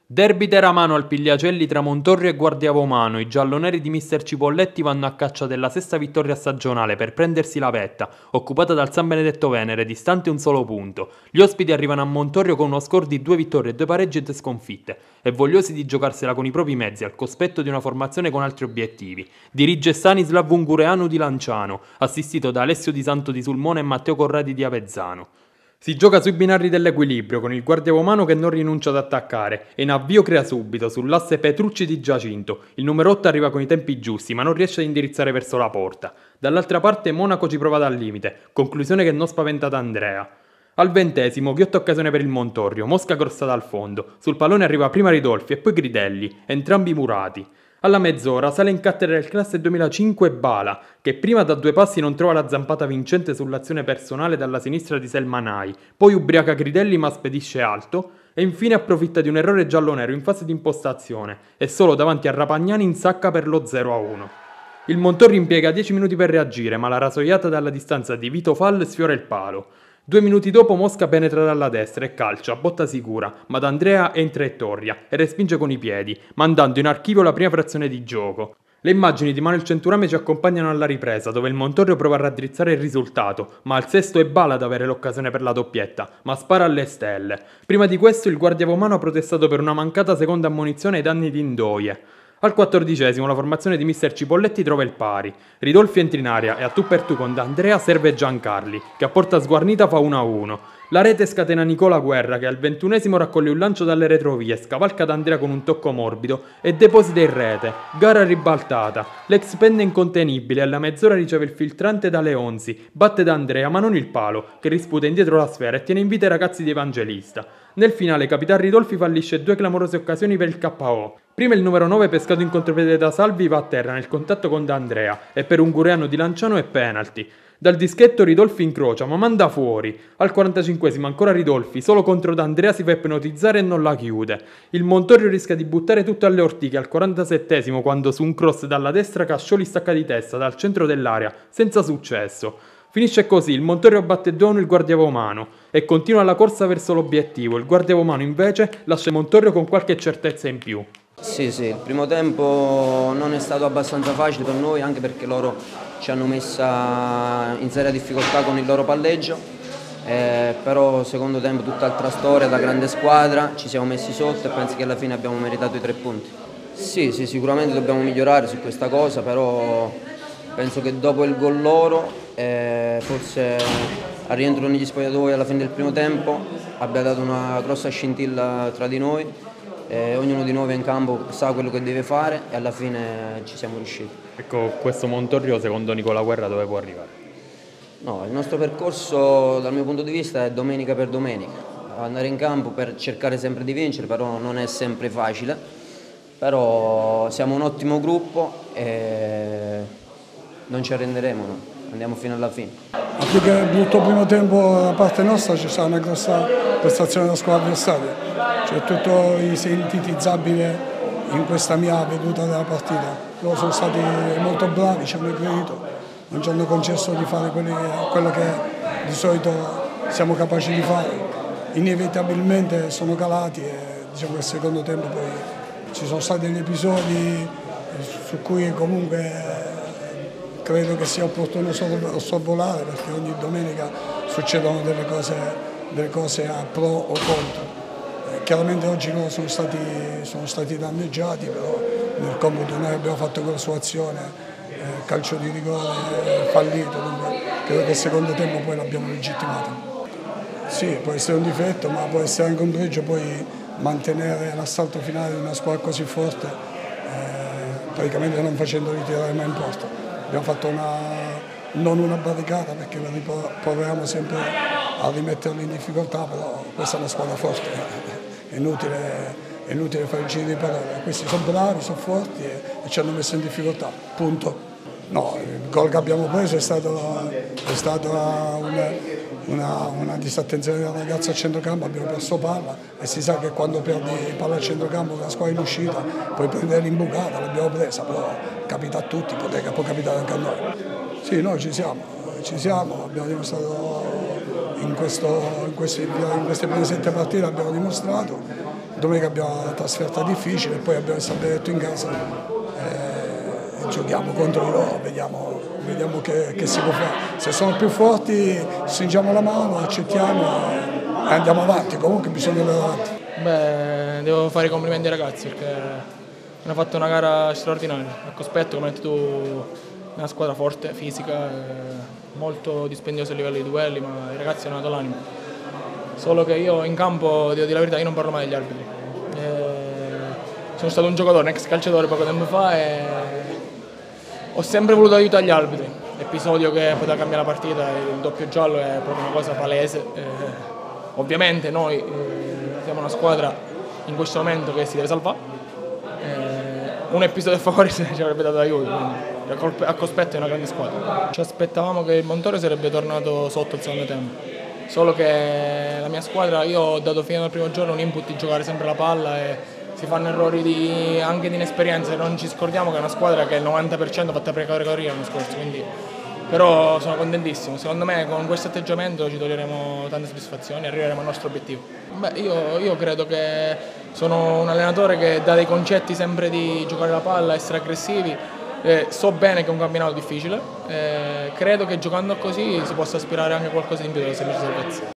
Derby teramano al Pigliacelli tra Montorrio e Guardiavomano. I gialloneri di mister Cipolletti vanno a caccia della sesta vittoria stagionale per prendersi la vetta, occupata dal San Benedetto Venere, distante un solo punto. Gli ospiti arrivano a Montorio con uno score di 2 vittorie, 2 pareggi e 2 sconfitte, e vogliosi di giocarsela con i propri mezzi al cospetto di una formazione con altri obiettivi. Dirige Stanislav Ungureanu di Lanciano, assistito da Alessio Di Santo di Sulmone e Matteo Corradi di Avezzano. Si gioca sui binari dell'equilibrio, con il guardiavomano che non rinuncia ad attaccare e in avvio crea subito sull'asse Petrucci di Giacinto. Il numero 8 arriva con i tempi giusti, ma non riesce ad indirizzare verso la porta. Dall'altra parte Monaco ci prova dal limite, conclusione che non spaventa Andrea. Al 20°, ghiotta occasione per il Montorio, Mosca crossa dal fondo. Sul pallone arriva prima Ridolfi e poi Gridelli, entrambi murati. Alla mezz'ora sale in cattedra del classe 2005 Bala, che prima da 2 passi non trova la zampata vincente sull'azione personale dalla sinistra di Selmanai, poi ubriaca Gridelli ma spedisce alto e infine approfitta di un errore giallonero in fase di impostazione e solo davanti a Rapagnani insacca per lo 0-1. Il Montorio impiega 10 minuti per reagire, ma la rasoiata dalla distanza di Vito Fall sfiora il palo. 2 minuti dopo Mosca penetra dalla destra e calcia, a botta sicura, ma D'Andrea è in traiettoria e respinge con i piedi, mandando in archivio la prima frazione di gioco. Le immagini di Manuel Centurame ci accompagnano alla ripresa, dove il Montorio prova a raddrizzare il risultato, ma al sesto è Bala ad avere l'occasione per la doppietta, ma spara alle stelle. Prima di questo il guardiavomano ha protestato per una mancata seconda ammonizione ai danni di Ndoye. Al 14° la formazione di mister Cipolletti trova il pari. Ridolfi entra in aria e a tu per tu con D'Andrea serve Giancarli, che a porta sguarnita fa 1-1. La rete scatena Nicola Guerra, che al 21° raccoglie un lancio dalle retrovie, scavalca D'Andrea con un tocco morbido e deposita in rete. Gara ribaltata. L'ex penne incontenibile alla mezz'ora riceve il filtrante da Leonzi, batte D'Andrea ma non il palo, che risputa indietro la sfera e tiene in vita i ragazzi di Evangelista. Nel finale Capitan Ridolfi fallisce 2 clamorose occasioni per il KO. Prima il numero 9 pescato in contropiede da Salvi va a terra nel contatto con D'Andrea e per Ungureanu di Lanciano è penalty. Dal dischetto Ridolfi incrocia ma manda fuori. Al 45° ancora Ridolfi, solo contro D'Andrea si fa ipnotizzare e non la chiude. Il Montorio rischia di buttare tutto alle ortiche al 47° quando su un cross dalla destra Cascioli stacca di testa dal centro dell'area, senza successo. Finisce così, il Montorio batte 2-1 il guardiavomano e continua la corsa verso l'obiettivo. Il guardiavomano invece lascia il Montorio con qualche certezza in più. Sì, il primo tempo non è stato abbastanza facile per noi, anche perché loro ci hanno messa in seria difficoltà con il loro palleggio, però secondo tempo tutt'altra storia, da grande squadra, ci siamo messi sotto e penso che alla fine abbiamo meritato i 3 punti. Sì, sicuramente dobbiamo migliorare su questa cosa, però penso che dopo il gol loro, forse al rientro negli spogliatoi alla fine del primo tempo, abbia dato una grossa scintilla tra di noi. Ognuno di noi in campo sa quello che deve fare e alla fine ci siamo riusciti. Ecco, questo Montorio secondo Nicola Guerra dove può arrivare? No, il nostro percorso dal mio punto di vista è domenica per domenica, andare in campo per cercare sempre di vincere, però non è sempre facile, però siamo un ottimo gruppo e non ci arrenderemo, no? Andiamo fino alla fine. Più che il brutto primo tempo da parte nostra ci sarà una grossa prestazione della squadra avversaria. C'è tutto i sintetizzabile in questa mia veduta della partita. Loro sono stati molto bravi, ci hanno aggredito, non ci hanno concesso di fare quello che di solito siamo capaci di fare. Inevitabilmente sono calati e diciamo che al secondo tempo poi ci sono stati degli episodi su cui comunque credo che sia opportuno sorvolare, perché ogni domenica succedono delle cose a pro o contro. Chiaramente oggi loro sono stati danneggiati, però nel computo noi abbiamo fatto quella sua azione, calcio di rigore fallito, dunque credo che il secondo tempo poi l'abbiamo legittimato. Sì, può essere un difetto, ma può essere anche un pregio, poi mantenere l'assalto finale di una squadra così forte, praticamente non facendo ritirare mai in porta. Abbiamo fatto non una barricata perché proviamo sempre a rimetterli in difficoltà, però questa è una squadra forte, è inutile fare il giro di parole. Questi sono bravi, sono forti e ci hanno messo in difficoltà, punto. No, il gol che abbiamo preso è stata una disattenzione del ragazzo a centrocampo, abbiamo perso palla e si sa che quando perdi palla a centrocampo con la squadra in uscita puoi prendere l'imbucata, l'abbiamo presa, però capita a tutti, può capitare anche a noi. Sì, noi ci siamo, abbiamo dimostrato in queste prime 7 partite, abbiamo dimostrato domenica abbiamo una trasferta difficile, poi abbiamo il San Benedetto in casa e giochiamo contro di loro, vediamo che si può fare. Se sono più forti stringiamo la mano, accettiamo e andiamo avanti, comunque bisogna andare avanti. Beh, devo fare i complimenti ai ragazzi perché hanno fatto una gara straordinaria. A Cospetto, come hai detto tu, è una squadra forte, fisica, molto dispendiosa a livello di duelli, ma i ragazzi hanno dato l'animo. Solo che io in campo, devo dire la verità, io non parlo mai degli arbitri. Sono stato un giocatore, un ex calciatore poco tempo fa e ho sempre voluto aiutare gli arbitri. L'episodio che poteva cambiare la partita, il doppio giallo, è proprio una cosa palese. Ovviamente noi siamo una squadra in questo momento che si deve salvare. Un episodio a favore ci avrebbe dato aiuto, quindi a Cospetto è una grande squadra. Ci aspettavamo che il Montorio sarebbe tornato sotto il secondo tempo, solo che la mia squadra, io ho dato fino al primo giorno un input di giocare sempre la palla e si fanno errori anche di inesperienza, non ci scordiamo che è una squadra che il 90% ha fatto precategoria l'anno scorso, quindi però sono contentissimo. Secondo me con questo atteggiamento ci toglieremo tante soddisfazioni e arriveremo al nostro obiettivo. Beh, io credo che sono un allenatore che dà dei concetti sempre di giocare la palla, essere aggressivi. So bene che è un campionato difficile, credo che giocando così si possa aspirare anche a qualcosa di più della semplice salvezza.